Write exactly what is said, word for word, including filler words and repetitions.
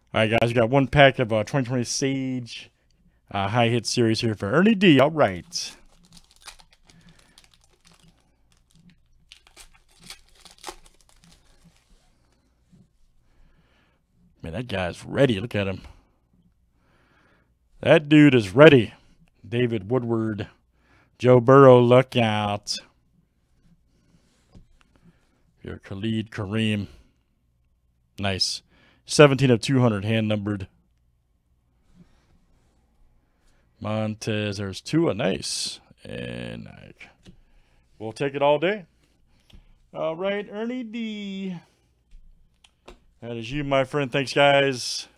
All right, guys, we got one pack of uh, twenty twenty Sage uh, high hit series here for Ernie D. All right. Man, that guy's ready. Look at him. That dude is ready. David Woodward. Joe Burrow, look out. Your Khalid Kareem. Nice. seventeen of two hundred, hand numbered. Montez, there's Tua, nice. And we'll take it all day. All right, Ernie D. That is you, my friend. Thanks, guys.